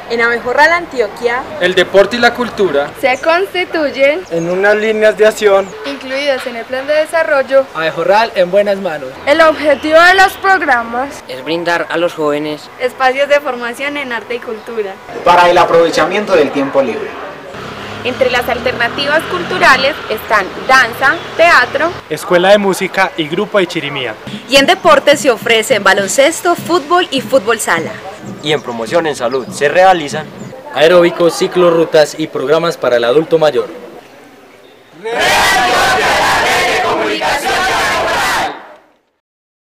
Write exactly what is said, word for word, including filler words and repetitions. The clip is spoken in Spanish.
En Abejorral, Antioquia, el deporte y la cultura se constituyen en unas líneas de acción incluidas en el plan de desarrollo. Abejorral en buenas manos. El objetivo de los programas es brindar a los jóvenes espacios de formación en arte y cultura para el aprovechamiento del tiempo libre. Entre las alternativas culturales están danza, teatro, escuela de música y grupo de chirimía. Y en deportes se ofrecen baloncesto, fútbol y fútbol sala. Y en promoción en salud se realizan aeróbicos, ciclorrutas y programas para el adulto mayor.